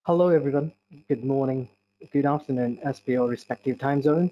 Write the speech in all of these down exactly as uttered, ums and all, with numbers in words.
Hello, everyone. Good morning, good afternoon, as per your respective time zone.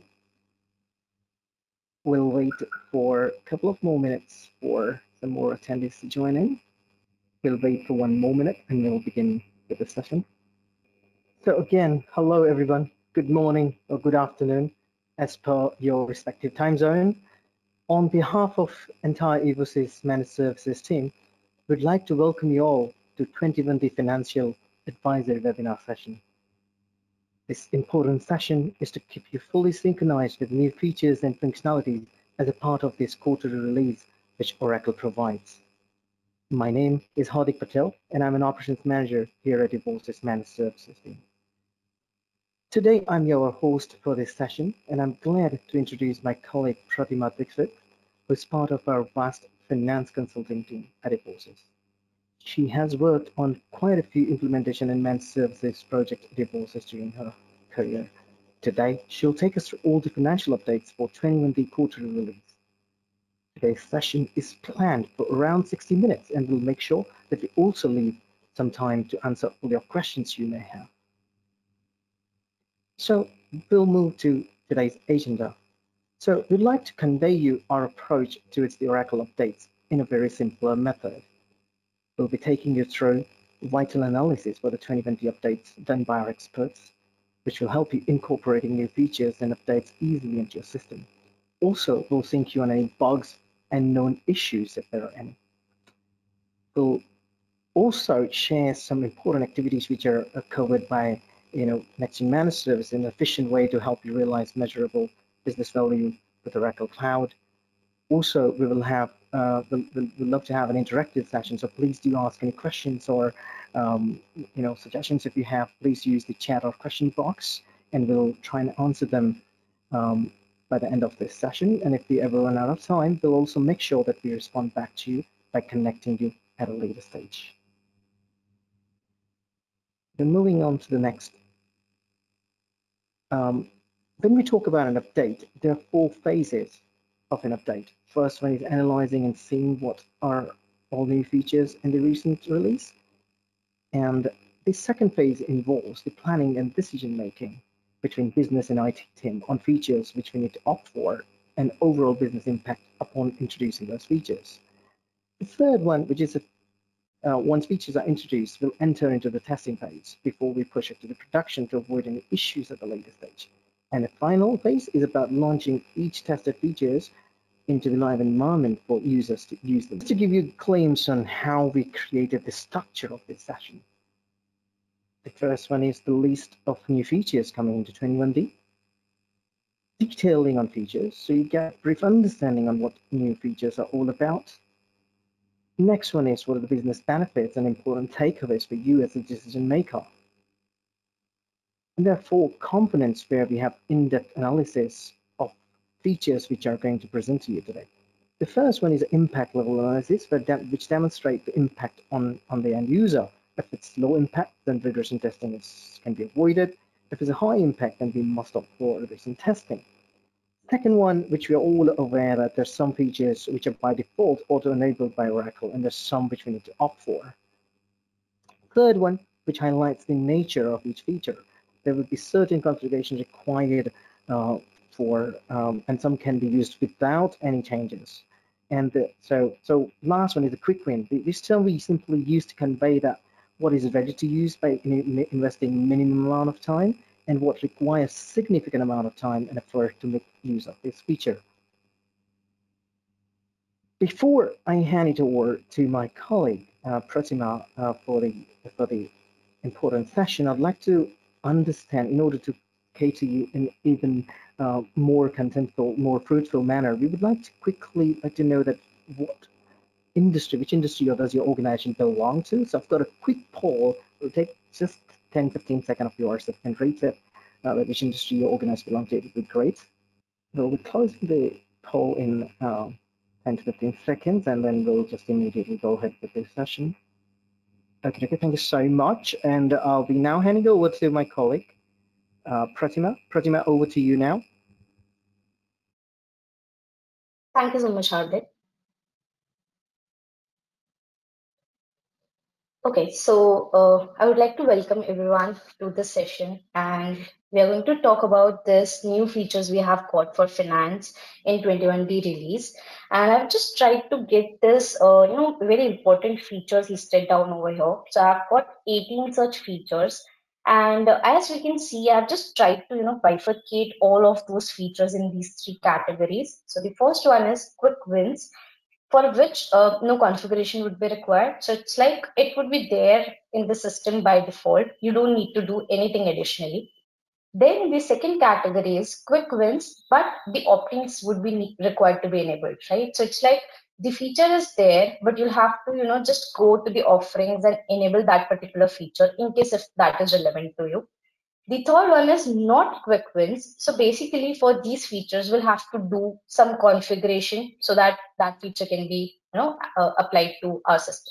We'll wait for a couple of more minutes for some more attendees to join in. We'll wait for one more minute and we'll begin with the session. So again, hello, everyone. Good morning or good afternoon, as per your respective time zone. On behalf of entire Evosys Managed Services team, we'd like to welcome you all to twenty twenty Financial Advisory Webinar session. This important session is to keep you fully synchronized with new features and functionalities as a part of this quarterly release which Oracle provides. My name is Hardik Patel, and I'm an operations manager here at Evosys Managed Services team. Today, I'm your host for this session, and I'm glad to introduce my colleague Pratima Dixit, who is part of our vast finance consulting team at Evosys. She has worked on quite a few implementation and managed services projects at Evosys during her career. Today, she'll take us through all the financial updates for twenty twenty quarterly release. Today's session is planned for around sixty minutes, and we'll make sure that we also leave some time to answer all your questions you may have. So we'll move to today's agenda. So we'd like to convey you our approach towards the Oracle updates in a very simpler method. We'll be taking you through vital analysis for the twenty twenty updates done by our experts, which will help you incorporating new features and updates easily into your system. Also, we'll sync you on any bugs and known issues if there are any. We'll also share some important activities which are covered by you know, Next-Gen Managed Service in an efficient way to help you realize measurable business value with Oracle Cloud. Also, we will have, uh, we'll, we'll, we'll love to have an interactive session, so please do ask any questions or, um, you know, suggestions if you have. Please use the chat or question box, and we'll try and answer them um, by the end of this session. And if we ever run out of time, we'll also make sure that we respond back to you by connecting you at a later stage. Then moving on to the next. Um, when we talk about an update, there are four phases of an update. First one is analyzing and seeing what are all new features in the recent release. And the second phase involves the planning and decision making between business and I T team on features which we need to opt for and overall business impact upon introducing those features. The third one, which is a, uh, once features are introduced, we'll enter into the testing phase before we push it to the production to avoid any issues at the later stage. And the final phase is about launching each tested features into the live environment for users to use them. Just to give you a glimpse on how we created the structure of this session. The first one is the list of new features coming into twenty-one D. Detailing on features, so you get a brief understanding on what new features are all about. Next one is what are the business benefits and important takeaways for you as a decision maker. And there are four components where we have in-depth analysis of features which are going to present to you today. The first one is impact level analysis, which demonstrates the impact on, on the end user. If it's low impact, then regression testing is, can be avoided. If it's a high impact, then we must opt for regression testing. Second one, which we are all aware that there's some features which are by default auto-enabled by Oracle, and there's some which we need to opt for. Third one, which highlights the nature of each feature. There will be certain configurations required uh, for, um, and some can be used without any changes. And the, so, so last one is a quick win. This term we simply use to convey that what is ready to use by investing minimum amount of time, and what requires significant amount of time and effort to make use of this feature. Before I hand it over to my colleague uh, Pratima uh, for the for the important session, I'd like to understand, in order to cater you in even uh, more contentful, more fruitful manner, we would like to quickly like to know that what industry, which industry does your organization belong to? So I've got a quick poll. It'll take just ten, fifteen seconds of yours. If you can rate it, uh, which industry your organization belongs to, it would be great. We'll be closing the poll in uh, ten to fifteen seconds, and then we'll just immediately go ahead with this session. Okay, okay, thank you so much. And I'll be now handing over to my colleague, uh, Pratima. Pratima, over to you now. Thank you so much, Hardik. Okay, so uh, I would like to welcome everyone to this session, and we are going to talk about this new features we have got for finance in twenty-one D release. And I've just tried to get this, uh, you know, very important features listed down over here. So I've got eighteen such features, and uh, as we can see, I've just tried to, you know, bifurcate all of those features in these three categories. So the first one is quick wins, for which uh, no configuration would be required. So it's like it would be there in the system by default. You don't need to do anything additionally. Then the second category is quick wins, but the opt-ins would be ne- required to be enabled, right? So it's like the feature is there, but you'll have to, you know, just go to the offerings and enable that particular feature in case if that is relevant to you. The third one is not quick wins. So basically for these features, we'll have to do some configuration so that that feature can be, you know, uh, applied to our system.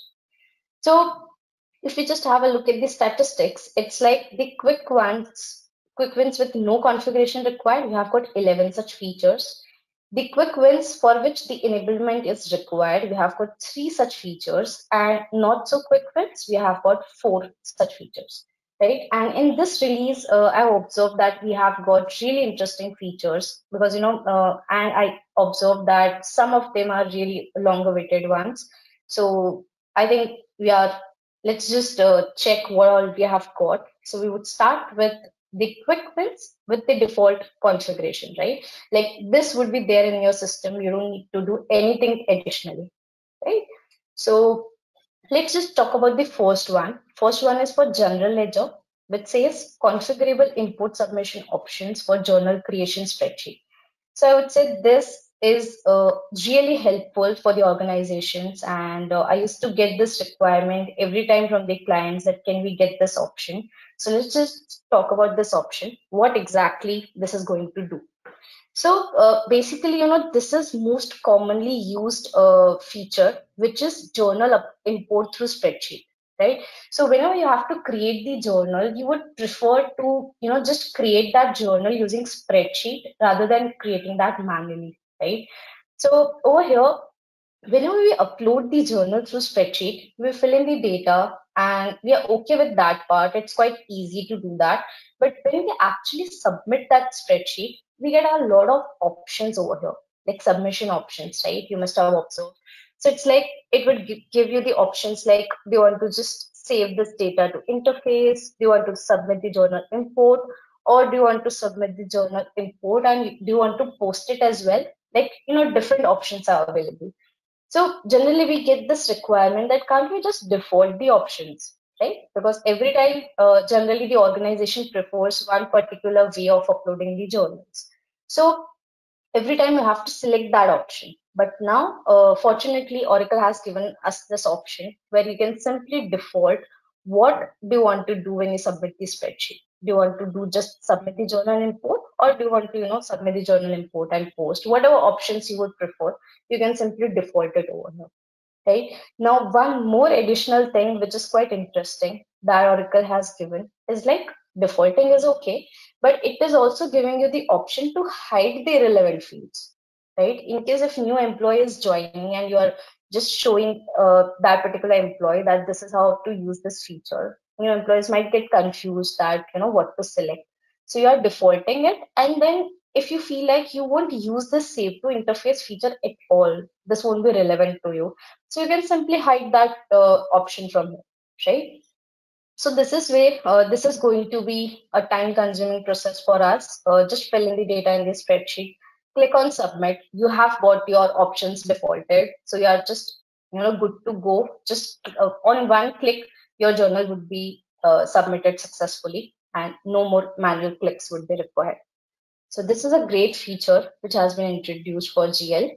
So if we just have a look at the statistics, it's like the quick ones, quick wins with no configuration required. We have got eleven such features. The quick wins for which the enablement is required, we have got three such features, and not so quick wins, we have got four such features, right? And in this release, uh, I've observed that we have got really interesting features because, you know, uh, and I observed that some of them are really longer weighted ones. So I think we are, let's just uh, check what all we have got. So we would start with the quick wins with the default configuration, right? Like this would be there in your system. You don't need to do anything additionally, right? So let's just talk about the first one. First one is for general ledger, which says configurable input submission options for journal creation spreadsheet. So I would say this is uh, really helpful for the organizations. And uh, I used to get this requirement every time from the clients that can we get this option. So let's just talk about this option, what exactly this is going to do. So uh, basically, you know, this is most commonly used uh, feature, which is journal up- import through spreadsheet, right? So whenever you have to create the journal, you would prefer to, you know, just create that journal using spreadsheet rather than creating that manually, right? So over here, whenever we upload the journal through spreadsheet, we fill in the data and we are okay with that part. It's quite easy to do that. But when we actually submit that spreadsheet, we get a lot of options over here, like submission options, right? You must have observed. So it's like it would gi- give you the options like, do you want to just save this data to interface? Do you want to submit the journal import? Or do you want to submit the journal import and do you want to post it as well? Like, you know, different options are available. So generally we get this requirement that can't we just default the options, right? Because every time, uh, generally the organization prefers one particular way of uploading the journals. So every time you have to select that option. But now, uh, fortunately, Oracle has given us this option where you can simply default what do you want to do when you submit the spreadsheet. Do you want to do just submit the journal import, or do you want to, you know, submit the journal import and post? Whatever options you would prefer, you can simply default it over here, right? Now, one more additional thing which is quite interesting that Oracle has given is like defaulting is okay, but it is also giving you the option to hide the relevant fields, right? In case if new employee is joining and you are just showing uh, that particular employee that this is how to use this feature, new employees might get confused that, you know, what to select. So you are defaulting it, and then if you feel like you won't use this save to interface feature at all, this won't be relevant to you, so you can simply hide that uh, option from here, right? So this is where uh, this is going to be a time consuming process for us. Uh, just fill in the data in the spreadsheet, click on submit. You have got your options defaulted. So you are just, you know, good to go. Just uh, on one click, your journal would be uh, submitted successfully and no more manual clicks would be required. So this is a great feature which has been introduced for G L.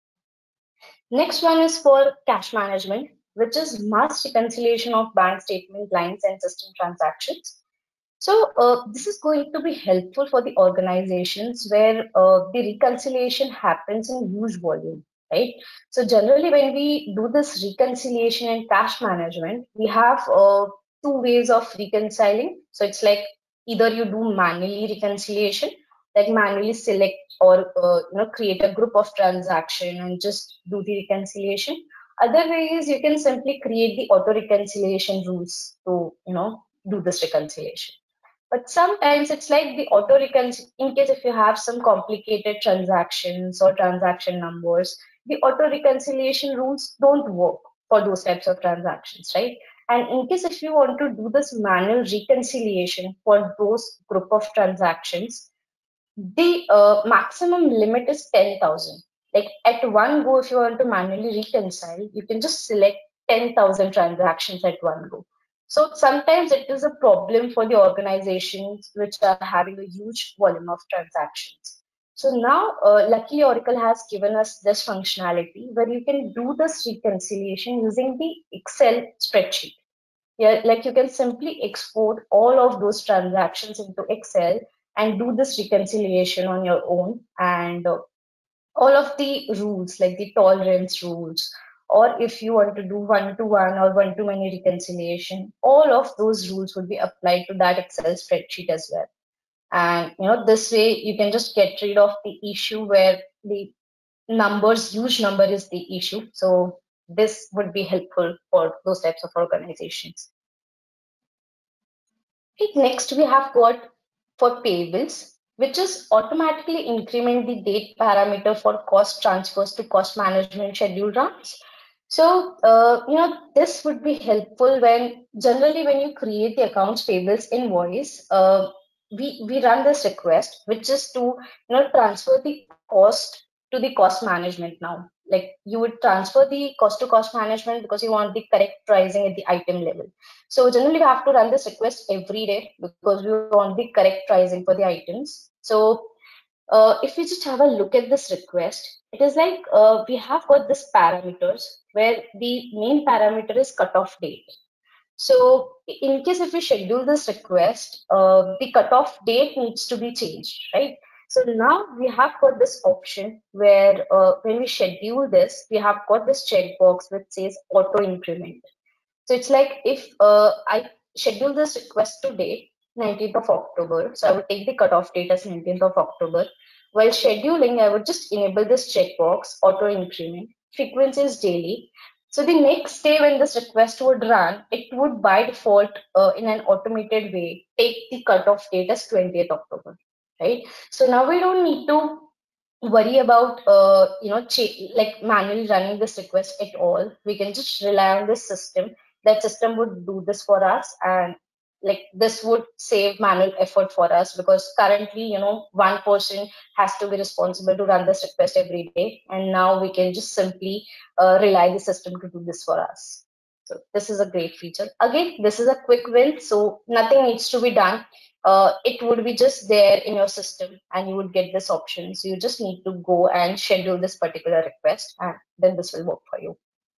Next one is for cash management, which is mass reconciliation of bank statement lines and system transactions. So uh, this is going to be helpful for the organizations where uh, the reconciliation happens in huge volume, right? So generally, when we do this reconciliation and cash management, we have uh, two ways of reconciling. So it's like either you do manually reconciliation, like manually select or uh, you know create a group of transaction and just do the reconciliation. Other way is you can simply create the auto reconciliation rules to, you know, do this reconciliation. But sometimes it's like the auto reconciliation, in case if you have some complicated transactions or transaction numbers, the auto reconciliation rules don't work for those types of transactions, right? And in case if you want to do this manual reconciliation for those group of transactions, the uh, maximum limit is ten thousand. Like at one go, if you want to manually reconcile, you can just select ten thousand transactions at one go. So sometimes it is a problem for the organizations which are having a huge volume of transactions. So now, uh, luckily, Oracle has given us this functionality where you can do this reconciliation using the Excel spreadsheet. Yeah, like you can simply export all of those transactions into Excel and do this reconciliation on your own. And uh, all of the rules, like the tolerance rules, or if you want to do one-to-one or one-to-many reconciliation, all of those rules would be applied to that Excel spreadsheet as well. And you know, this way you can just get rid of the issue where the numbers, huge number is the issue. So this would be helpful for those types of organizations. Okay, next we have got for payables, which is automatically increment the date parameter for cost transfers to cost management schedule runs. So, uh, you know, this would be helpful when generally when you create the accounts payables invoice, uh, we, we run this request, which is to, you know, transfer the cost to the cost management now. Like you would transfer the cost to cost management because you want the correct pricing at the item level. So generally we have to run this request every day because we want the correct pricing for the items. So uh, if we just have a look at this request, it is like uh, we have got this parameters where the main parameter is cutoff date. So in case if we schedule this request, uh, the cutoff date needs to be changed, right? So now we have got this option where uh, when we schedule this, we have got this checkbox which says auto increment. So it's like if uh, I schedule this request today, nineteenth of October, so I would take the cutoff date as nineteenth of October. While scheduling, I would just enable this checkbox, auto increment, frequency is daily. So the next day when this request would run, it would by default uh, in an automated way take the cutoff date as twentieth October, right? So now we don't need to worry about uh, you know like manually running this request at all. We can just rely on this system. That system would do this for us, and like this would save manual effort for us because currently you know one person has to be responsible to run this request every day, and now we can just simply uh, rely the system to do this for us. So this is a great feature. Again, this is a quick win, so nothing needs to be done. Uh, it would be just there in your system and you would get this option. So you just need to go and schedule this particular request and then this will work for you.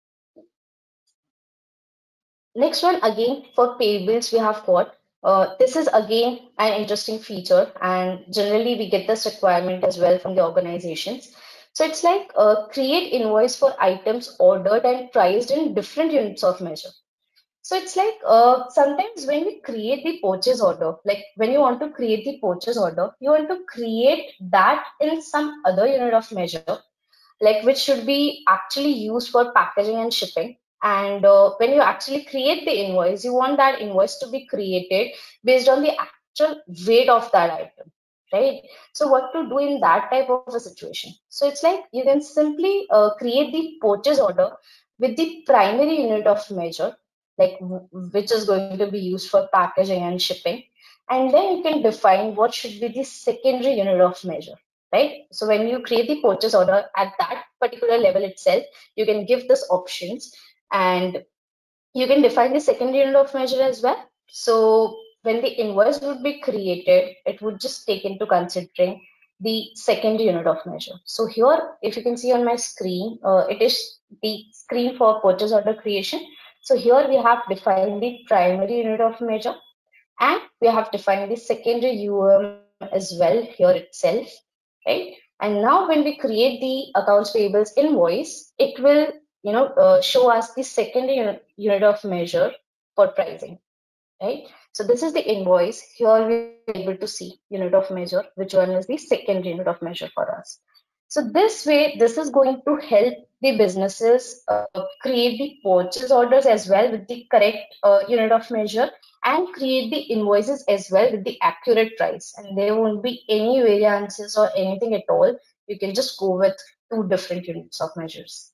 Next one, again for payables we have got, uh, this is again an interesting feature and generally we get this requirement as well from the organizations. So it's like uh, create invoice for items ordered and priced in different units of measure. So it's like uh, sometimes when we create the purchase order, like when you want to create the purchase order, you want to create that in some other unit of measure, like which should be actually used for packaging and shipping. And uh, when you actually create the invoice, you want that invoice to be created based on the actual weight of that item, right? So what to do in that type of a situation? So it's like you can simply uh, create the purchase order with the primary unit of measure, like which is going to be used for packaging and shipping. And then you can define what should be the secondary unit of measure, right? So when you create the purchase order at that particular level itself, you can give this options and you can define the second unit of measure as well. So when the invoice would be created, it would just take into considering the second unit of measure. So here, if you can see on my screen, uh, it is the screen for purchase order creation. So here we have defined the primary unit of measure and we have defined the secondary U M as well here itself, right? And now when we create the accounts payables invoice, it will you know uh, show us the secondary unit, unit of measure for pricing, right? So this is the invoice. Here we're able to see unit of measure, which one is the second unit of measure for us. So this way, this is going to help the businesses uh, create the purchase orders as well with the correct uh, unit of measure, and create the invoices as well with the accurate price. And there won't be any variances or anything at all. You can just go with two different units of measures.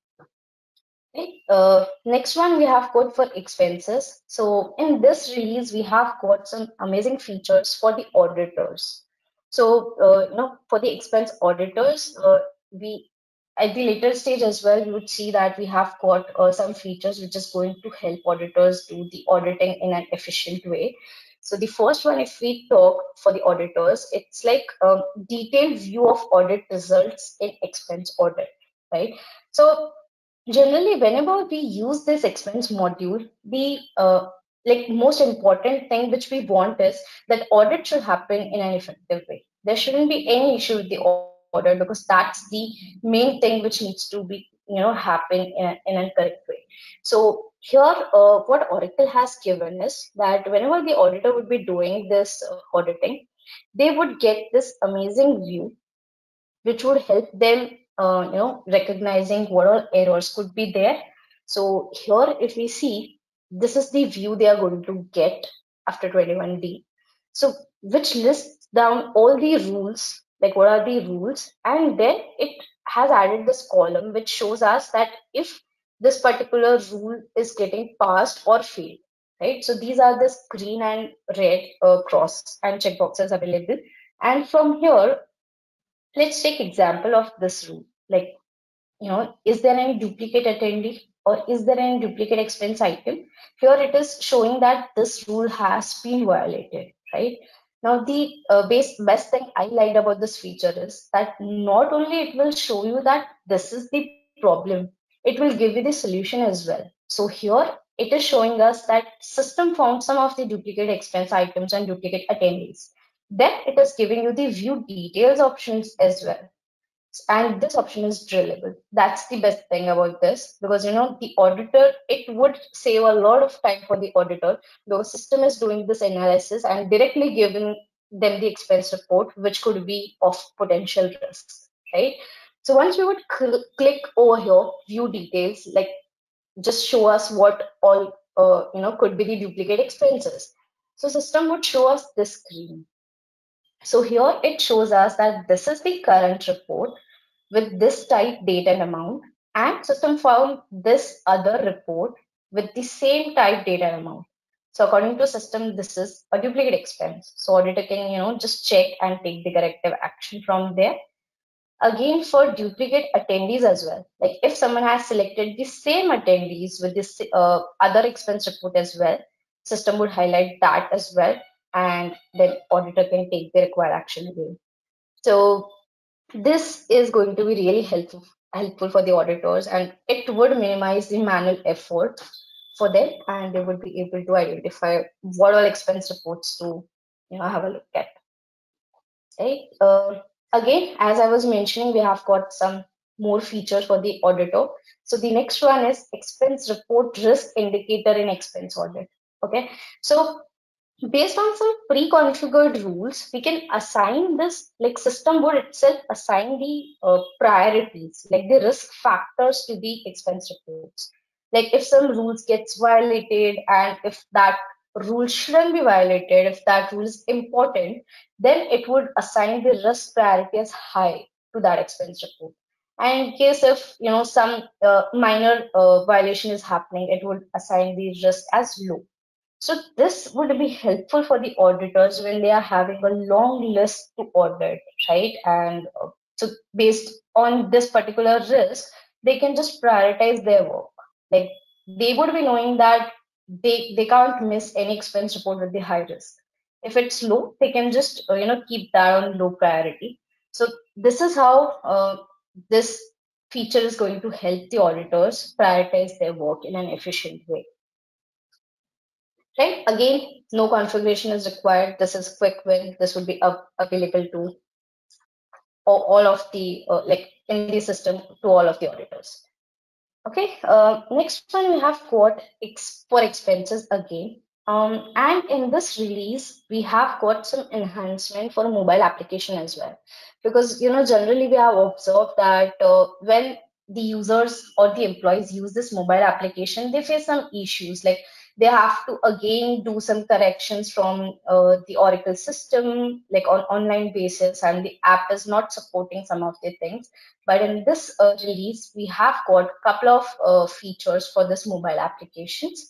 Okay. Uh, next one we have got for expenses. So in this release, we have got some amazing features for the auditors. So, uh, you know, for the expense auditors, uh, we at the later stage as well, you would see that we have got uh, some features which is going to help auditors do the auditing in an efficient way. So the first one, if we talk for the auditors, it's like a detailed view of audit results in expense audit, right? So generally, whenever we use this expense module, the uh, like most important thing which we want is that audit should happen in an effective way. There shouldn't be any issue with the audit because that's the main thing which needs to be, you know, happen in a, in a correct way. So here, uh, what Oracle has given is that whenever the auditor would be doing this uh, auditing, they would get this amazing view which would help them, uh, you know, recognizing what all errors could be there. So here, if we see, this is the view they are going to get after twenty-one D. So which lists down all the rules, like what are the rules, and then it has added this column which shows us that if this particular rule is getting passed or failed, right? So these are the green and red uh, cross and checkboxes available. And from here, let's take example of this rule. Like, you know, is there any duplicate attendee or is there any duplicate expense item? Here it is showing that this rule has been violated, right? Now, the uh, base, best thing I liked about this feature is that not only it will show you that this is the problem, it will give you the solution as well. So here it is showing us that system found some of the duplicate expense items and duplicate attendees. Then it is giving you the view details options as well, and this option is drillable. That's the best thing about this, because you know the auditor, it would save a lot of time for the auditor. The system is doing this analysis and directly giving them the expense report, which could be of potential risks, right? So once we would cl click over here, view details, like just show us what all uh, you know could be the duplicate expenses. So system would show us this screen. So here it shows us that this is the current report with this type, date, and amount, and system found this other report with the same type, date, and amount. So according to system, this is a duplicate expense. So auditor can, you know, just check and take the corrective action from there. Again, for duplicate attendees as well, like if someone has selected the same attendees with this uh, other expense report as well, system would highlight that as well, and then auditor can take the required action again. So this is going to be really helpful helpful for the auditors, and it would minimize the manual effort for them, and they would be able to identify what all expense reports to, you know, have a look at. Right. Uh, again, as I was mentioning, we have got some more features for the auditor. So the next one is expense report risk indicator in expense audit. Okay. So based on some pre-configured rules, we can assign this, like system would itself assign the uh, priorities, like the risk factors to the expense reports. Like if some rules gets violated, and if that rule shouldn't be violated, if that rule is important, then it would assign the risk priority as high to that expense report. And in case if, you know, some uh, minor uh, violation is happening, it would assign the risk as low. So this would be helpful for the auditors when they are having a long list to audit, right? And uh, so based on this particular risk, they can just prioritize their work. Like they would be knowing that they they can't miss any expense report with the high risk. If it's low, they can just uh, you know keep that on low priority. So this is how uh, this feature is going to help the auditors prioritize their work in an efficient way. Right? Again, no configuration is required. This is quick win. This would be up, available to all, all of the, uh, like in the system, to all of the auditors. Okay, uh, next one we have got ex for expenses again. Um, and in this release, we have got some enhancement for a mobile application as well. Because, you know, generally we have observed that uh, when the users or the employees use this mobile application, they face some issues, like they have to again do some corrections from uh, the Oracle system, like on online basis, and the app is not supporting some of the things. But in this uh, release, we have got a couple of uh, features for this mobile applications.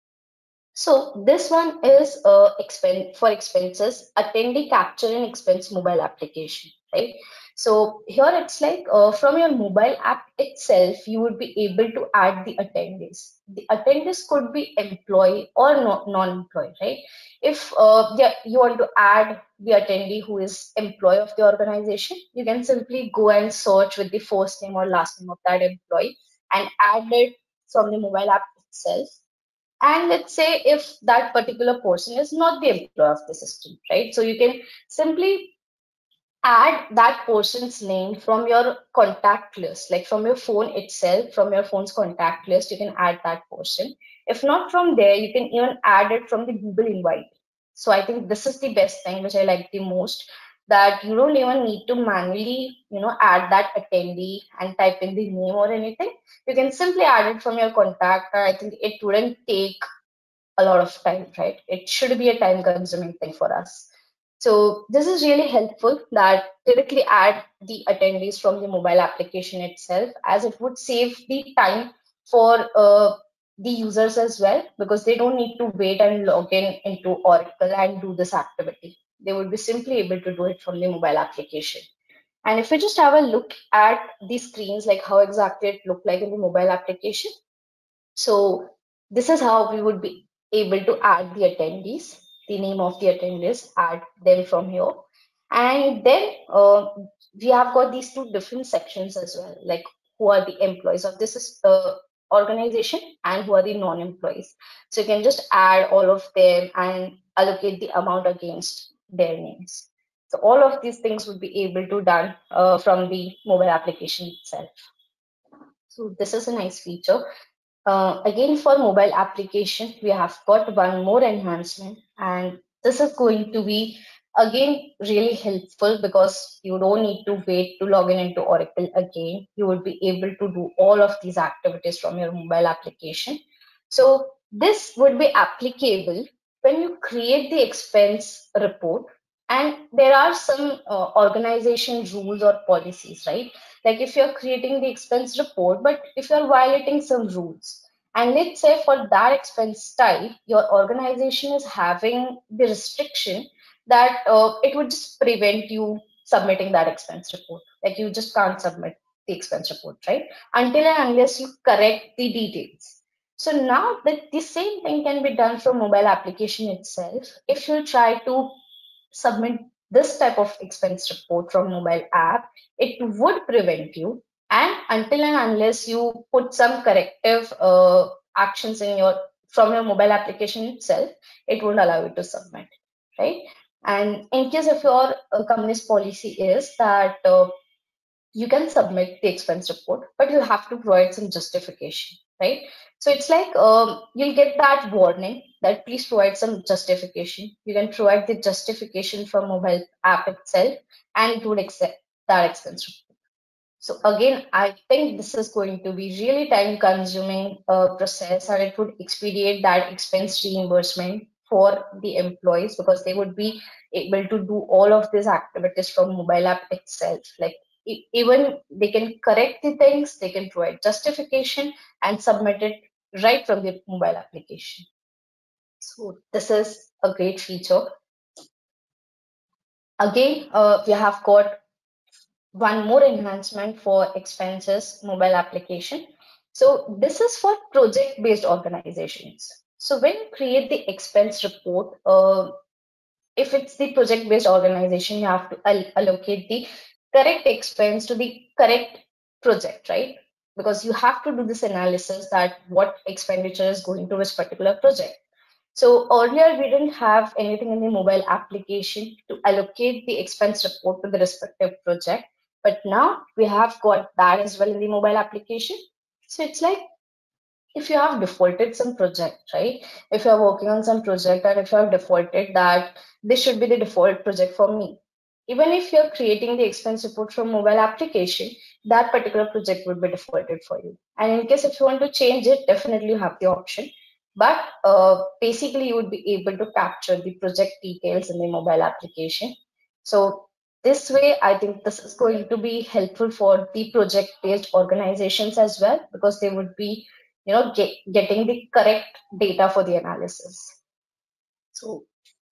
So this one is uh, expense for expenses, attendee capture and expense mobile application, right? So here it's like uh, from your mobile app itself, you would be able to add the attendees. The attendees could be employee or no, non-employee, right? If uh, yeah, you want to add the attendee who is employee of the organization, you can simply go and search with the first name or last name of that employee and add it from the mobile app itself. And let's say if that particular person is not the employee of the system, right? So you can simply add that person's name from your contact list, like from your phone itself, from your phone's contact list, you can add that person. If not from there, you can even add it from the Google invite. So I think this is the best thing which I like the most, that you don't even need to manually, you know, add that attendee and type in the name or anything. You can simply add it from your contact. I think it wouldn't take a lot of time, right? It should be a time consuming thing for us. So this is really helpful that directly add the attendees from the mobile application itself, as it would save the time for uh, the users as well, because they don't need to wait and log in into Oracle and do this activity. They would be simply able to do it from the mobile application. And if we just have a look at the screens, like how exactly it looked like in the mobile application. So this is how we would be able to add the attendees, the name of the attendees, add them from here. And then uh, we have got these two different sections as well, like who are the employees of this uh, organization and who are the non-employees. So you can just add all of them and allocate the amount against their names. So all of these things would be able to done uh, from the mobile application itself. So this is a nice feature. Uh, again, for mobile application, we have got one more enhancement, and this is going to be again really helpful because you don't need to wait to log in into Oracle again. You would be able to do all of these activities from your mobile application. So this would be applicable when you create the expense report, and there are some uh, organization rules or policies, right? Like if you're creating the expense report, but if you're violating some rules, and let's say for that expense type, your organization is having the restriction that uh, it would just prevent you submitting that expense report. Like you just can't submit the expense report, right? Until and unless you correct the details. So now that the same thing can be done from mobile application itself. If you try to submit this type of expense report from mobile app, it would prevent you. And until and unless you put some corrective uh, actions in your from your mobile application itself, it won't allow you to submit, right? And in case if your uh, company's policy is that uh, you can submit the expense report, but you have to provide some justification, right? So it's like um, you'll get that warning that please provide some justification. You can provide the justification from mobile app itself, and it would accept that expense report. So again, I think this is going to be really time consuming uh, process, and it would expedite that expense reimbursement for the employees, because they would be able to do all of these activities from mobile app itself. Like e- even they can correct the things, they can provide justification and submit it right from the mobile application. So this is a great feature. Again, uh, we have got one more enhancement for expenses mobile application. So this is for project-based organizations. So when you create the expense report, uh, if it's the project-based organization, you have to al- allocate the correct expense to the correct project, right? Because you have to do this analysis that what expenditure is going to this particular project. So earlier we didn't have anything in the mobile application to allocate the expense report to the respective project, but now we have got that as well in the mobile application. So it's like if you have defaulted some project, right? If you're working on some project and if you have defaulted that this should be the default project for me, even if you're creating the expense report from mobile application, that particular project would be defaulted for you. And in case if you want to change it, definitely you have the option. But uh, basically, you would be able to capture the project details in the mobile application. So this way, I think this is going to be helpful for the project-based organizations as well, because they would be, you know, get, getting the correct data for the analysis. So,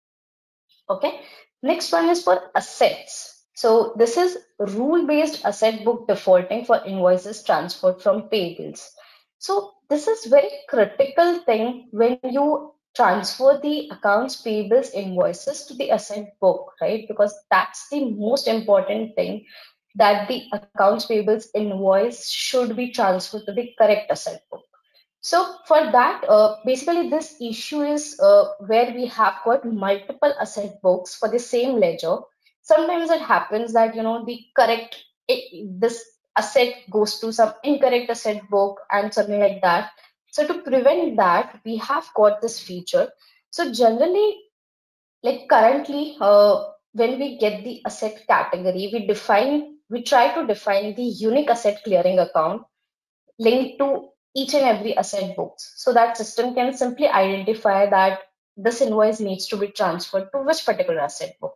okay. Next one is for assets. So this is rule-based asset book defaulting for invoices transferred from payables. So this is very critical thing when you transfer the accounts payables invoices to the asset book, right? Because that's the most important thing, that the accounts payables invoice should be transferred to the correct asset book. So for that, uh, basically this issue is uh, where we have got multiple asset books for the same ledger. Sometimes it happens that, you know, the correct, it, this asset goes to some incorrect asset book and something like that. So to prevent that, we have got this feature. So generally, like currently, uh, when we get the asset category, we define, we try to define the unique asset clearing account linked to each and every asset books, so that system can simply identify that this invoice needs to be transferred to which particular asset book.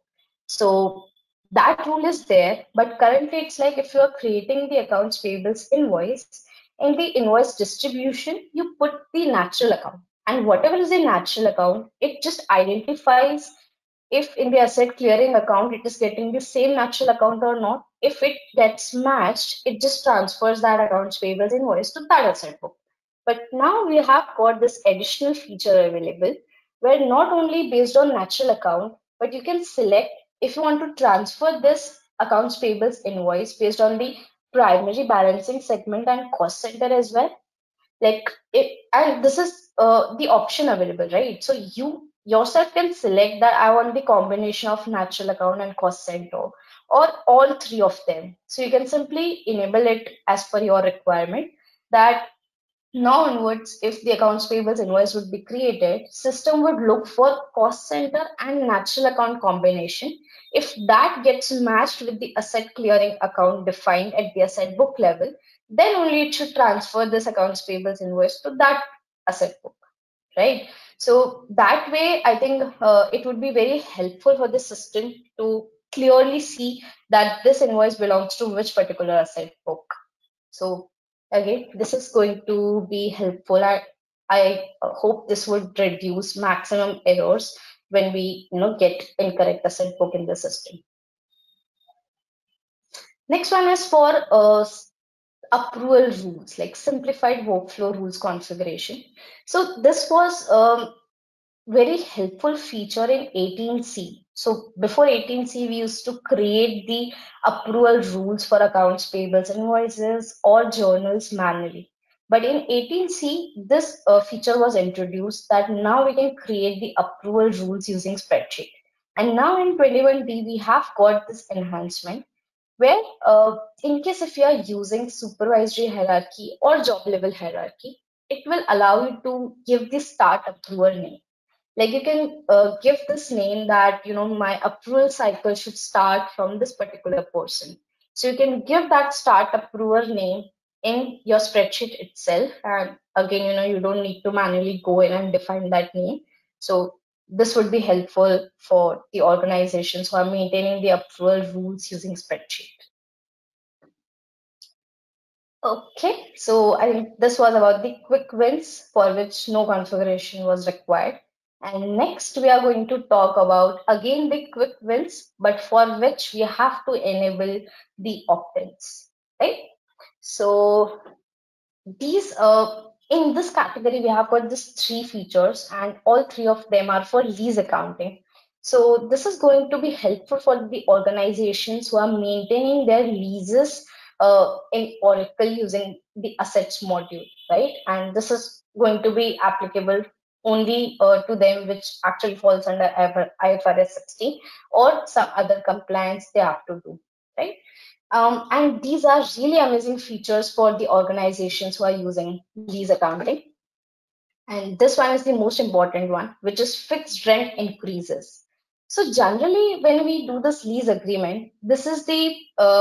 So that rule is there, but currently it's like if you are creating the accounts payables invoice, in the invoice distribution, you put the natural account, and whatever is the natural account, it just identifies if in the asset clearing account it is getting the same natural account or not. If it gets matched, it just transfers that accounts payables invoice to that asset book. But now we have got this additional feature available, where not only based on natural account, but you can select if you want to transfer this accounts payables invoice based on the primary balancing segment and cost center as well. Like it, and this is uh, the option available, right? So you yourself can select that I want the combination of natural account and cost center, or all three of them. So you can simply enable it as per your requirement, that now onwards, if the accounts payables invoice would be created, system would look for cost center and natural account combination. If that gets matched with the asset clearing account defined at the asset book level, then only it should transfer this accounts payables invoice to that asset book, right? So that way, I think uh, it would be very helpful for the system to clearly see that this invoice belongs to which particular asset book. So again, this is going to be helpful. I, I hope this would reduce maximum errors when we, you know, get incorrect asset book in the system. Next one is for uh, approval rules, like simplified workflow rules configuration. So this was um, very helpful feature in eighteen C. So before eighteen C, we used to create the approval rules for accounts payables invoices or journals manually. But in eighteen C, this uh, feature was introduced that now we can create the approval rules using spreadsheet. And now in twenty-one D, we have got this enhancement where uh, in case if you are using supervisory hierarchy or job level hierarchy, it will allow you to give the start approval name. Like you can uh, give this name that, you know, my approval cycle should start from this particular person. So you can give that start approval name in your spreadsheet itself. And again, you know, you don't need to manually go in and define that name. So this would be helpful for the organizations who are maintaining the approval rules using spreadsheet. Okay, so I think this was about the quick wins for which no configuration was required. And next we are going to talk about again the quick wins, but for which we have to enable the opt-ins, right? So these uh, in this category we have got these three features, and all three of them are for lease accounting. So this is going to be helpful for the organizations who are maintaining their leases uh, in Oracle using the assets module, right? And this is going to be applicable only uh, to them which actually falls under I F R S sixteen or some other compliance they have to do, right? Um, and these are really amazing features for the organizations who are using lease accounting. And this one is the most important one, which is fixed rent increases. So generally, when we do this lease agreement, this is the uh,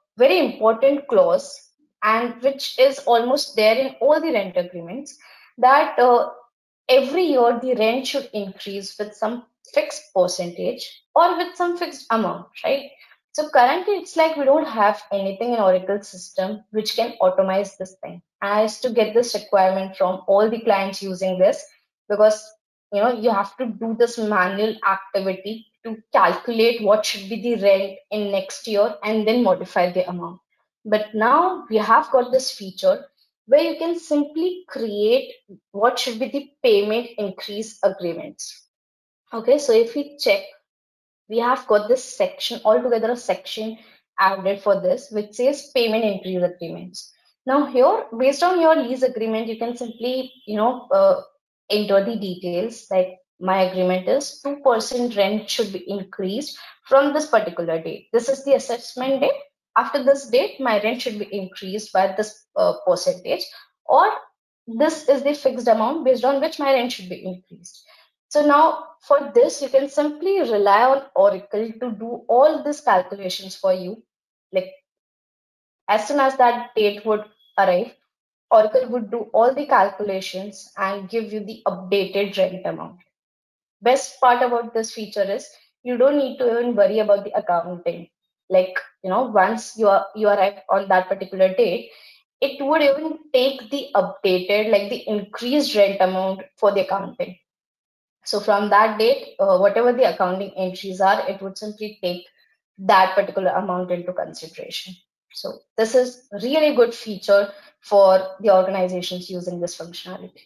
very important clause, and which is almost there in all the rent agreements, that uh, every year the rent should increase with some fixed percentage or with some fixed amount, right? So currently it's like we don't have anything in Oracle system which can automate this thing. I used to get this requirement from all the clients using this, because you know you have to do this manual activity to calculate what should be the rent in next year and then modify the amount. But now we have got this feature where you can simply create what should be the payment increase agreements. Okay, so if we check, we have got this section altogether, a section added for this, which says payment increase agreements. Now here, based on your lease agreement, you can simply, you know, uh, enter the details, like my agreement is two percent rent should be increased from this particular date. This is the assessment date. After this date, my rent should be increased by this uh, percentage, or this is the fixed amount based on which my rent should be increased. So now for this, you can simply rely on Oracle to do all these calculations for you. Like as soon as that date would arrive, Oracle would do all the calculations and give you the updated rent amount. Best part about this feature is you don't need to even worry about the accounting. Like, you know, once you are you arrive on that particular date, it would even take the updated, like the increased rent amount for the accounting. So from that date, uh, whatever the accounting entries are, it would simply take that particular amount into consideration. So this is really good feature for the organizations using this functionality.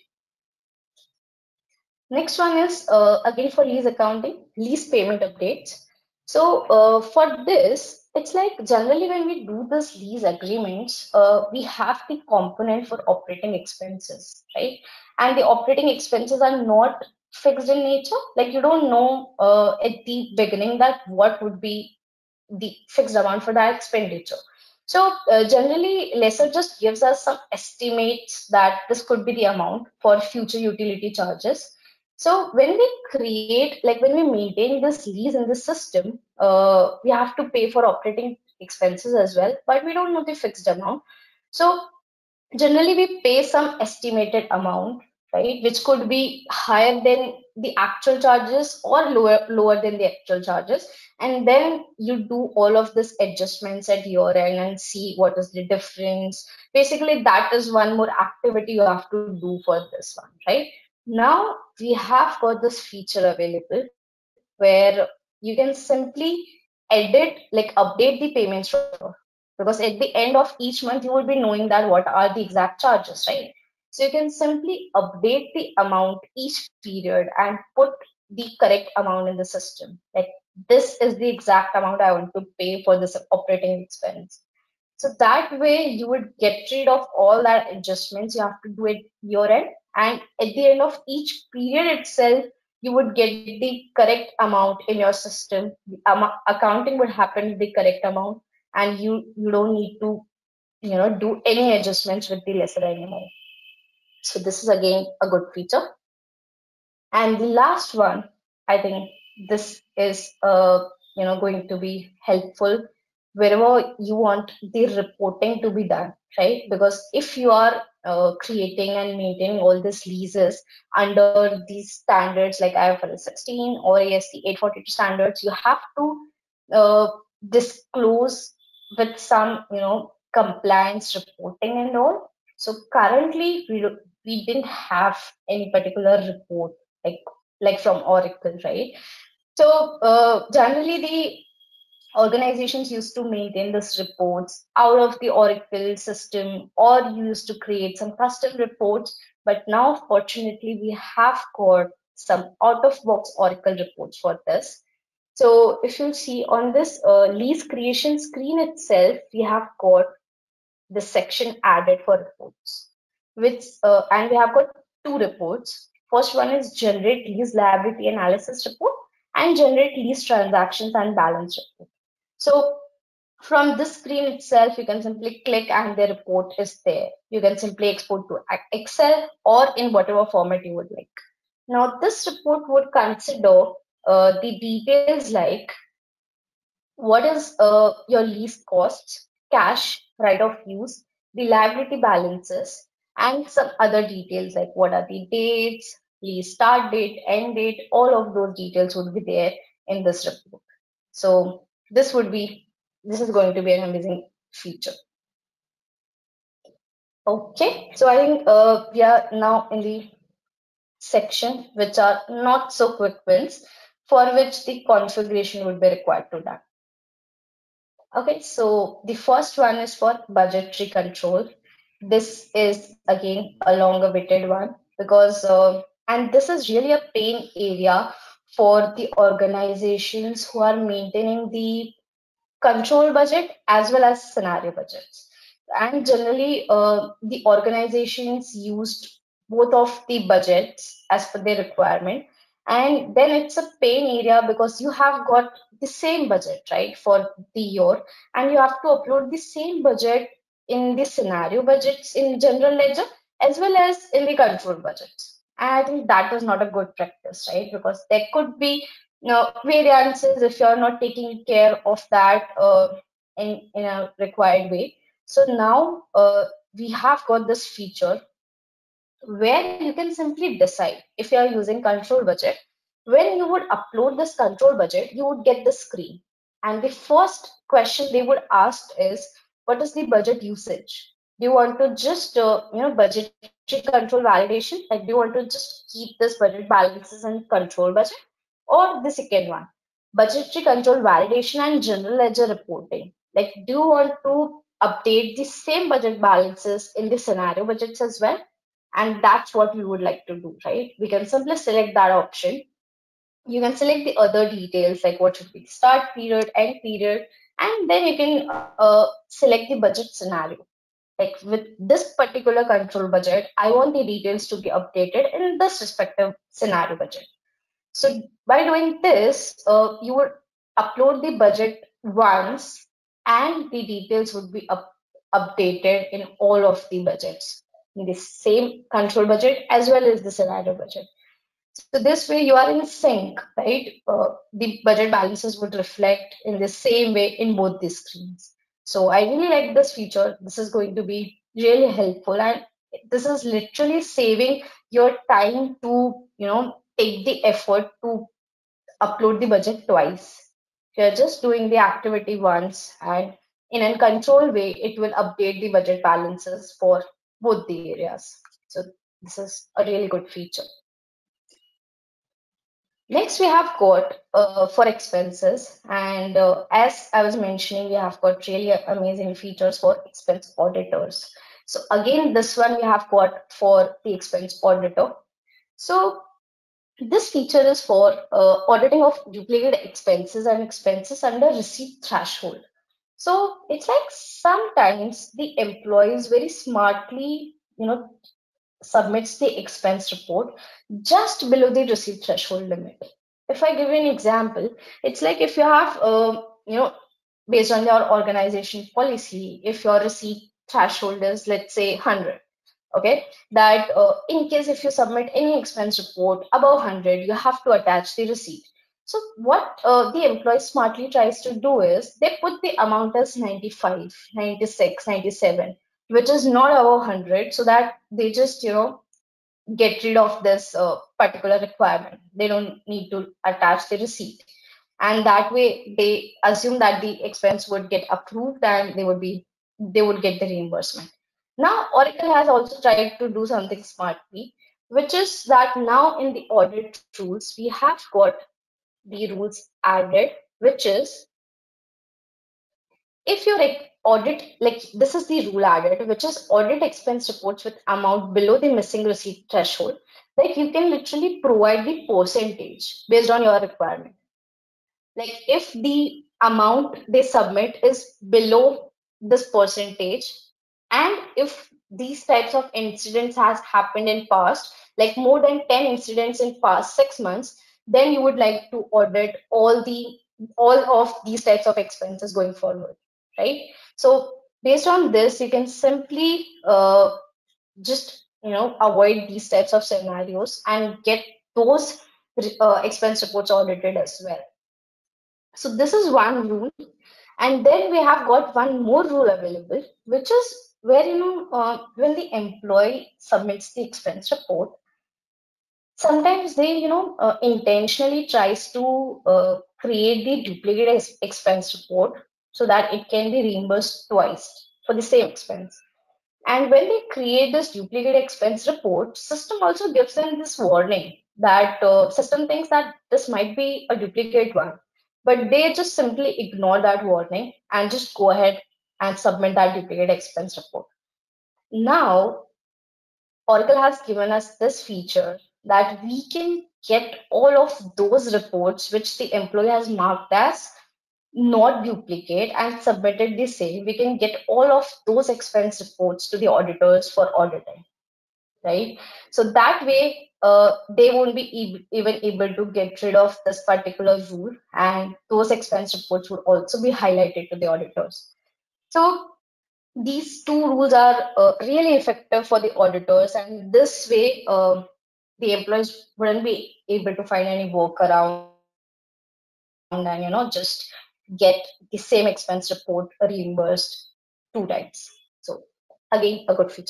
Next one is uh, again for lease accounting, lease payment updates. So uh, for this, it's like generally when we do this lease agreements, uh, we have the component for operating expenses, right? And the operating expenses are not fixed in nature. Like you don't know uh, at the beginning that what would be the fixed amount for that expenditure. So uh, generally, Lesser just gives us some estimates that this could be the amount for future utility charges. So when we create, like when we maintain this lease in the system, uh, we have to pay for operating expenses as well, but we don't know the fixed amount. So generally we pay some estimated amount, right, which could be higher than the actual charges or lower lower than the actual charges, and then you do all of this adjustments at your end and see what is the difference. Basically that is one more activity you have to do for this one, right? Now we have got this feature available where you can simply edit, like update the payment structure, because at the end of each month you will be knowing that what are the exact charges, right? So you can simply update the amount each period and put the correct amount in the system, like this is the exact amount I want to pay for this operating expense. So that way you would get rid of all that adjustments you have to do at your end. And at the end of each period itself, you would get the correct amount in your system. The um, accounting would happen with the correct amount, and you you don't need to, you know, do any adjustments with the lesser anymore. So this is again a good feature. And the last one, I think this is uh, you know going to be helpful wherever you want the reporting to be done, right? Because if you are uh, creating and maintaining all these leases under these standards like I F R S sixteen or A S T eight forty-two standards, you have to uh, disclose with some, you know, compliance reporting and all. So currently we do, we didn't have any particular report like like from Oracle, right? So uh, generally the organizations used to maintain these reports out of the Oracle system, or used to create some custom reports. But now, fortunately, we have got some out-of-box Oracle reports for this. So if you see on this uh, lease creation screen itself, we have got the section added for reports, which uh, and we have got two reports. First one is generate lease liability analysis report and generate lease transactions and balance report. So from this screen itself, you can simply click and the report is there. You can simply export to Excel or in whatever format you would like. Now this report would consider uh, the details like what is uh, your lease costs cash, right of use, the liability balances, and some other details like what are the dates, lease start date, end date, all of those details would be there in this report. So this would be, this is going to be an amazing feature. Okay, so I think uh, we are now in the section which are not so quick wins, for which the configuration would be required to done. Okay, so the first one is for budgetary control. This is again a long awaited one because, uh, and this is really a pain area for the organizations who are maintaining the control budget as well as scenario budgets. And generally, uh, the organizations used both of the budgets as per their requirement. And then it's a pain area because you have got the same budget, right, for the year, and you have to upload the same budget in the scenario budgets in general ledger as well as in the control budgets. And I think that is not a good practice, right? Because there could be no variances if you're not taking care of that uh, in, in a required way. So now uh, we have got this feature where you can simply decide if you are using control budget. When you would upload this control budget, you would get the screen. And the first question they would ask is, what is the budget usage? Do you want to just, uh, you know, budgetary control validation? Like, do you want to just keep this budget balances in control budget? Or the second one, budgetary control validation and general ledger reporting. Like, do you want to update the same budget balances in the scenario budgets as well? And that's what we would like to do, right? We can simply select that option. You can select the other details like what should be the start period, end period, and then you can uh, select the budget scenario. Like with this particular control budget, I want the details to be updated in this respective scenario budget. So by doing this, uh, you would upload the budget once and the details would be up, updated in all of the budgets, in the same control budget as well as the scenario budget. So this way you are in sync, right? Uh, the budget balances would reflect in the same way in both the screens. So I really like this feature. This is going to be really helpful, and this is literally saving your time to, you know, take the effort to upload the budget twice. You're just doing the activity once, and in a controlled way, it will update the budget balances for both the areas. So this is a really good feature. Next, we have got uh, for expenses, and uh, as I was mentioning, we have got really amazing features for expense auditors. So again, this one we have got for the expense auditor. So this feature is for uh, auditing of duplicate expenses and expenses under receipt threshold. So it's like sometimes the employees very smartly, you know, submits the expense report just below the receipt threshold limit. If I give you an example, it's like if you have, uh, you know, based on your organization policy, if your receipt threshold is, let's say, one hundred, okay, that uh, in case if you submit any expense report above one hundred, you have to attach the receipt. So what uh, the employee smartly tries to do is they put the amount as ninety-five, ninety-six, ninety-seven, which is not above one hundred, so that they just, you know, get rid of this uh, particular requirement. They don't need to attach the receipt. And that way they assume that the expense would get approved and they would be they would get the reimbursement. Now Oracle has also tried to do something smartly, which is that now in the audit rules we have got the rules added, which is if your audit, like this is the rule added, which is audit expense reports with amount below the missing receipt threshold, like you can literally provide the percentage based on your requirement. Like if the amount they submit is below this percentage, and if these types of incidents has happened in past, like more than ten incidents in past six months, then you would like to audit all the all of these types of expenses going forward, right? So based on this, you can simply uh, just, you know, avoid these types of scenarios and get those uh, expense reports audited as well. So this is one rule. And then we have got one more rule available, which is where, you know, uh, when the employee submits the expense report, sometimes they, you know, uh, intentionally tries to uh, create the duplicate ex- expense report so that it can be reimbursed twice for the same expense. And when they create this duplicate expense report, system also gives them this warning that uh, system thinks that this might be a duplicate one, but they just simply ignore that warning and just go ahead and submit that duplicate expense report. Now, Oracle has given us this feature that we can get all of those reports which the employee has marked as not duplicate and submitted the same. We can get all of those expense reports to the auditors for auditing, right? So that way, uh, they won't be e- even able to get rid of this particular rule, and those expense reports would also be highlighted to the auditors. So these two rules are uh, really effective for the auditors, and this way, uh, the employees wouldn't be able to find any workaround and, you know, just get the same expense report reimbursed two times. So again, a good feature for auditors.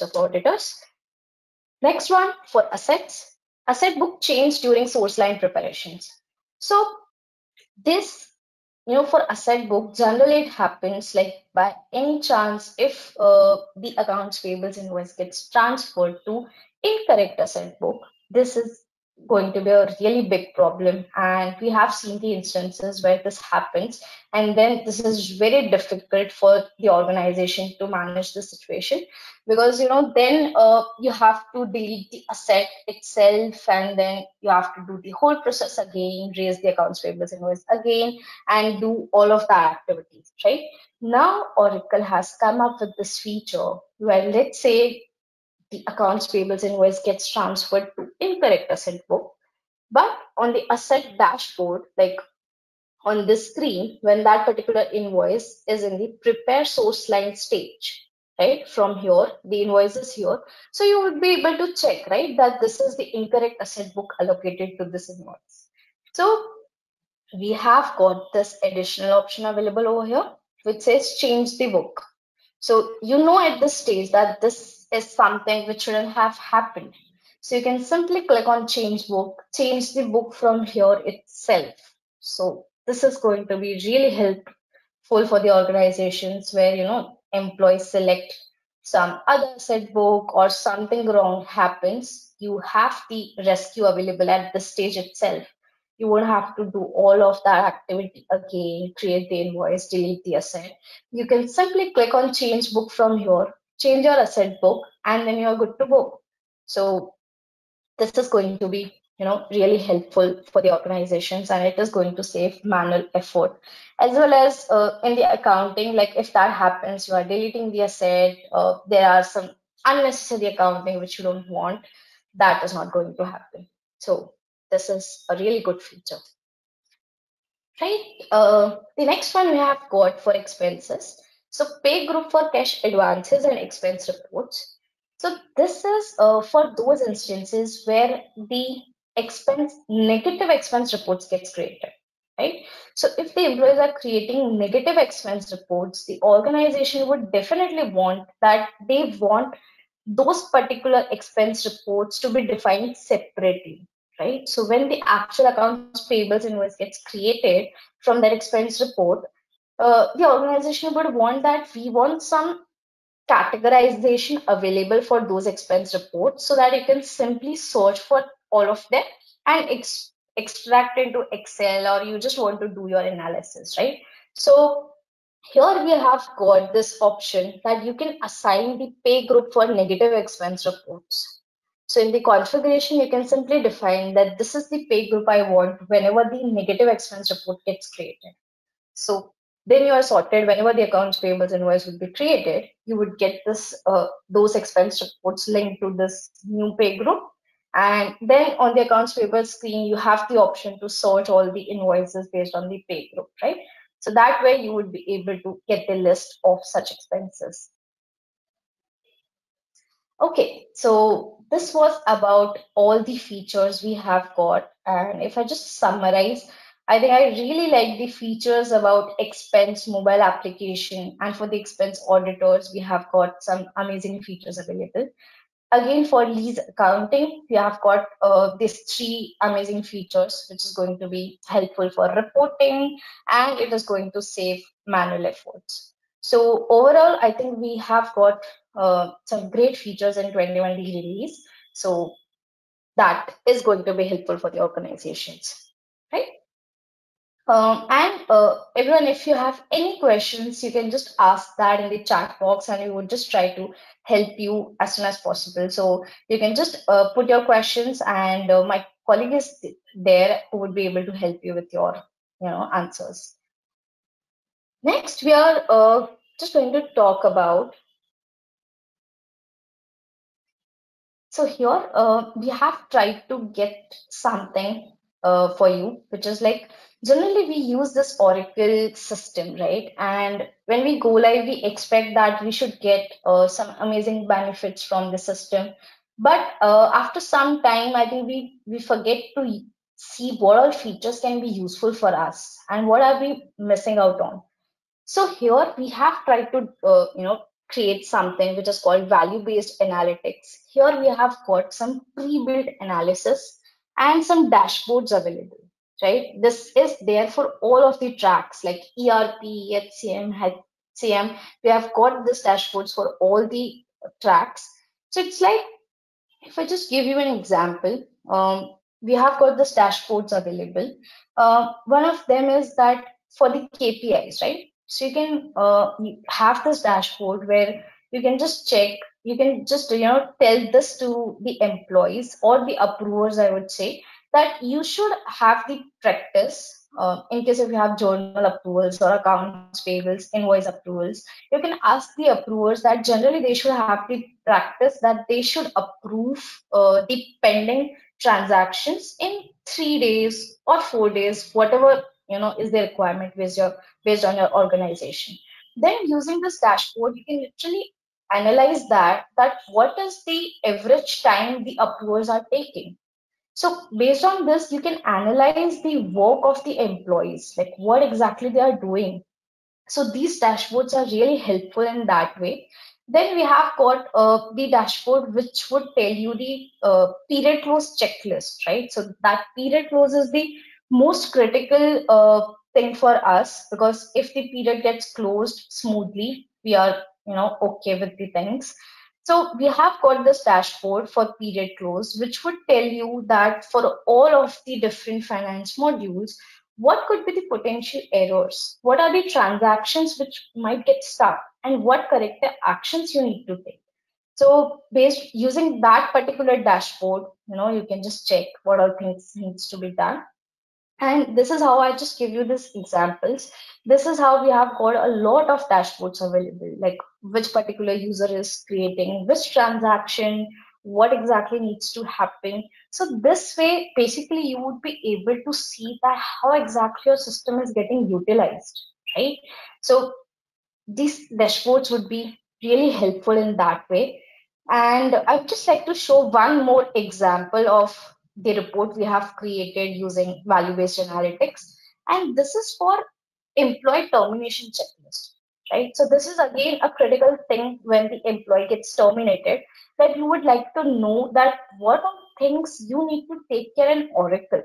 Next one for assets. Asset book change during source line preparations. So this, you know, for asset book, generally it happens like by any chance if uh, the accounts payables invoice gets transferred to incorrect asset book, this is going to be a really big problem. And we have seen the instances where this happens. And then this is very difficult for the organization to manage the situation because, you know, then uh, you have to delete the asset itself and then you have to do the whole process again, raise the accounts payables invoice again, and do all of the activities, right? Now, Oracle has come up with this feature where, let's say, the accounts payables invoice gets transferred to incorrect asset book, but on the asset dashboard, like on this screen, when that particular invoice is in the prepare source line stage, right? From here, the invoice is here. So you would be able to check, right, that this is the incorrect asset book allocated to this invoice. So we have got this additional option available over here, which says change the book. So you know at this stage that this is something which shouldn't have happened. So you can simply click on change book, change the book from here itself. So this is going to be really helpful for the organizations where, you know, employees select some other set book or something wrong happens. You have the rescue available at this stage itself. You won't have to do all of that activity again, create the invoice, delete the asset. You can simply click on change book from here, change your asset book, and then you're good to go. So this is going to be, you know, really helpful for the organizations, and it is going to save manual effort as well as uh, in the accounting. Like if that happens, you are deleting the asset, uh, there are some unnecessary accounting which you don't want, that is not going to happen. So this is a really good feature. Right. Uh, the next one we have got for expenses. So pay group for cash advances and expense reports. So this is uh, for those instances where the expense negative expense reports gets created. Right. So if the employees are creating negative expense reports, the organization would definitely want that they want those particular expense reports to be defined separately, right? So when the actual accounts payables invoice gets created from that expense report, uh, the organization would want that we want some categorization available for those expense reports so that you can simply search for all of them and ex- extract into Excel, or you just want to do your analysis, right? So here we have got this option that you can assign the pay group for negative expense reports. So in the configuration, you can simply define that this is the pay group I want whenever the negative expense report gets created. So then you are sorted. Whenever the accounts payables invoice will be created, you would get this uh, those expense reports linked to this new pay group. And then on the accounts payable screen, you have the option to sort all the invoices based on the pay group, right? So that way you would be able to get the list of such expenses. Okay, so this was about all the features we have got. And if I just summarize, I think I really like the features about expense mobile application, and for the expense auditors, we have got some amazing features available. Again, for lease accounting, we have got uh, these three amazing features, which is going to be helpful for reporting, and it is going to save manual efforts. So overall, I think we have got uh, some great features in twenty twenty release. So that is going to be helpful for the organizations, right? Um, and uh, everyone, if you have any questions, you can just ask that in the chat box, and we would just try to help you as soon as possible. So you can just uh, put your questions, and uh, my colleague is there who would be able to help you with your, you know, answers. Next, we are uh, just going to talk about. So here uh, we have tried to get something uh, for you, which is like generally we use this Oracle system, right? And when we go live, we expect that we should get uh, some amazing benefits from the system. But uh, after some time, I think we, we forget to see what all features can be useful for us and what are we missing out on. So here we have tried to, uh, you know, create something which is called value-based analytics. Here we have got some pre-built analysis and some dashboards available, right? This is there for all of the tracks like E R P, H C M, H C M. We have got this dashboards for all the tracks. So it's like, if I just give you an example, um, we have got this dashboards available. Uh, one of them is that for the K P Is, right? So you can uh, you have this dashboard where you can just check, you can just, you know, tell this to the employees or the approvers, I would say, that you should have the practice uh, in case if you have journal approvals or accounts payables, invoice approvals, you can ask the approvers that generally they should have the practice that they should approve uh, the pending transactions in three days or four days, whatever you know is the requirement based your based on your organization. Then using this dashboard, you can literally analyze that that what is the average time the approvers are taking. So based on this, you can analyze the work of the employees, like what exactly they are doing. So these dashboards are really helpful in that way. Then we have got uh, the dashboard which would tell you the uh, period close checklist, right? So that period close is the most critical uh, thing for us, because if the period gets closed smoothly, we are, you know, okay with the things. So we have got this dashboard for period close, which would tell you that for all of the different finance modules, what could be the potential errors? What are the transactions which might get stuck? And what corrective actions you need to take? So based using that particular dashboard, you know, you can just check what all things needs to be done. And this is how I just give you these examples. This is how we have got a lot of dashboards available, like which particular user is creating which transaction, what exactly needs to happen. So this way, basically, you would be able to see that how exactly your system is getting utilized, right? So these dashboards would be really helpful in that way. And I'd just like to show one more example of the report we have created using value-based analytics. And this is for employee termination checklist, right? So this is again a critical thing when the employee gets terminated, that you would like to know that what are things you need to take care in Oracle.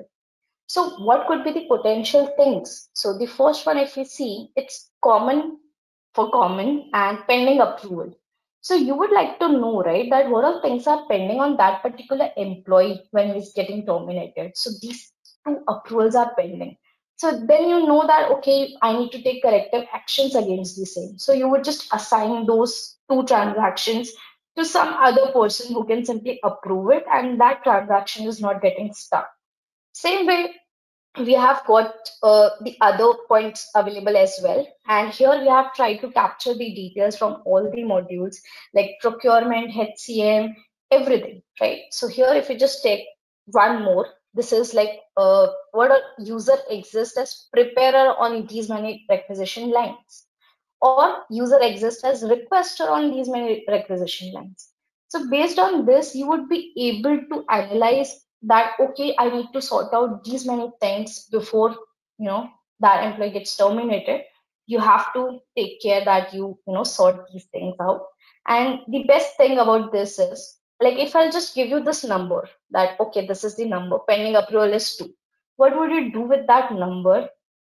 So what could be the potential things? So the first one, if you see, it's common for common and pending approval. So you would like to know, right, that what all things are pending on that particular employee when he's getting terminated. So these two approvals are pending. So then you know that, okay, I need to take corrective actions against the same. So you would just assign those two transactions to some other person who can simply approve it, and that transaction is not getting stuck. Same way, we have got uh, the other points available as well. And here we have tried to capture the details from all the modules like procurement, H C M, everything, right? So here, if you just take one more, this is like uh, what a user exists as preparer on these many requisition lines, or user exists as requester on these many requisition lines. So based on this, you would be able to analyze that, okay, I need to sort out these many things before you know, that employee gets terminated, you have to take care that you, you know, sort these things out. And the best thing about this is, like, if I'll just give you this number, that, okay, this is the number, pending approval is two. What would you do with that number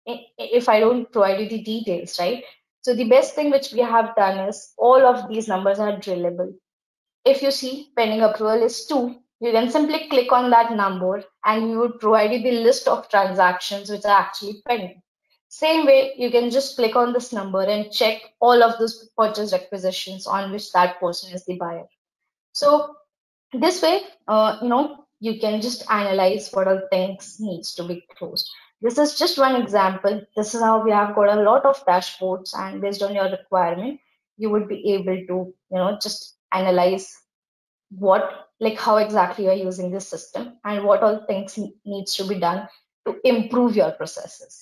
if I don't provide you the details, right? So the best thing which we have done is all of these numbers are drillable. If you see pending approval is two, you can simply click on that number and we would provide you the list of transactions which are actually pending. Same way, you can just click on this number and check all of those purchase requisitions on which that person is the buyer. So this way, uh, you know, you can just analyze what all things needs to be closed. This is just one example. This is how we have got a lot of dashboards, and based on your requirement, you would be able to, you know, just analyze what, like, how exactly you're using this system and what all things needs to be done to improve your processes.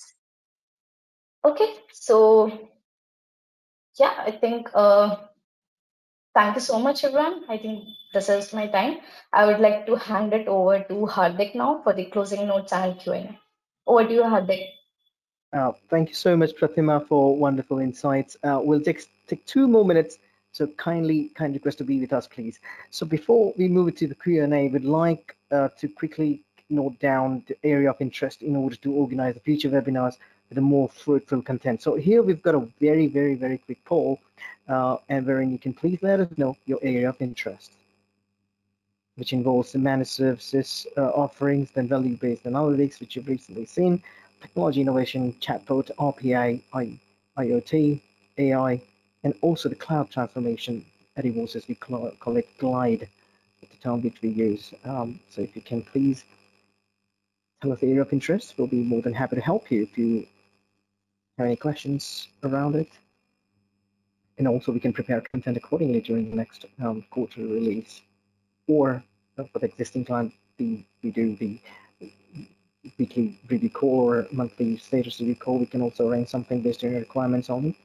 Okay, so yeah, I think uh, thank you so much, everyone. I think this is my time. I would like to hand it over to Hardik now for the closing notes and Q and A. Over to you, Hardik. Uh, thank you so much, Pratima, for wonderful insights. Uh, we'll take, take two more minutes, so kindly, kind request to be with us, please. So before we move to the Q and A, we'd like uh, to quickly note down the area of interest in order to organize the future webinars with a more fruitful content. So here we've got a very, very, very quick poll, uh, and wherein you can please let us know your area of interest, which involves the managed services uh, offerings, then value-based analytics, which you've recently seen, technology innovation, chatbot, R P A, I, IoT, A I, and also the cloud transformation at Evosis, as we call it, Glide, the term which we use. Um, so if you can please tell us the area of interest, we'll be more than happy to help you if you have any questions around it. And also we can prepare content accordingly during the next um, quarterly release. Or uh, for the existing client, the, we do the weekly review call or monthly status review call. We can also arrange something based on your requirements only.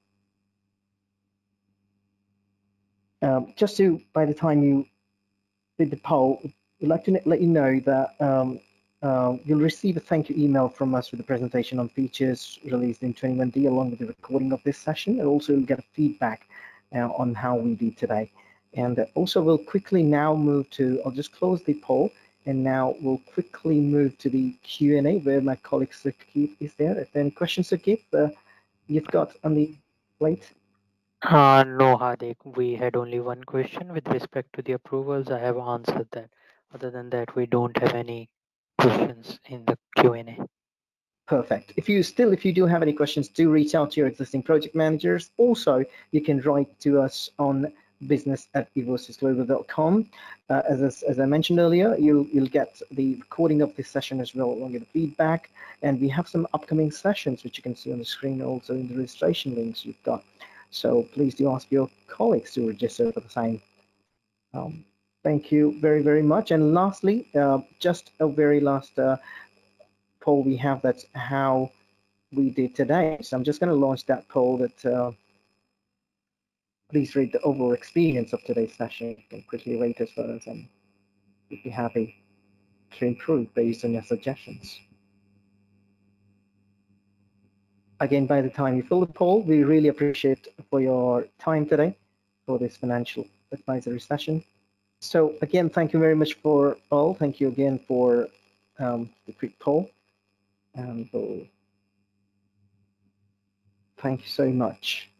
Um, just to, by the time you did the poll, we'd like to let you know that um, uh, you'll receive a thank you email from us with the presentation on features released in twenty-one D along with the recording of this session, and also you'll get a feedback uh, on how we did today. And uh, also we'll quickly now move to, I'll just close the poll, and now we'll quickly move to the Q and A where my colleague Sakib is there. If there are any questions, Sakib, uh, you've got on the plate? Uh, no, Hardik, we had only one question with respect to the approvals. I have answered that. Other than that, we don't have any questions in the Q and A. Perfect. If you still, if you do have any questions, do reach out to your existing project managers. Also, you can write to us on business at evosis global dot com. Uh, as, as I mentioned earlier, you'll, you'll get the recording of this session as well, along with the feedback. And we have some upcoming sessions, which you can see on the screen, also in the registration links you've got. So please do ask your colleagues to register for the same. Um, thank you very, very much. And lastly, uh, just a very last uh, poll we have, that's how we did today. So I'm just going to launch that poll that uh, please rate the overall experience of today's session. You can quickly rate us for us, and we'd be happy to improve based on your suggestions. Again, by the time you fill the poll, we really appreciate for your time today for this financial advisory session. So again, thank you very much for all. Thank you again for um, the quick poll. And we'll, thank you so much.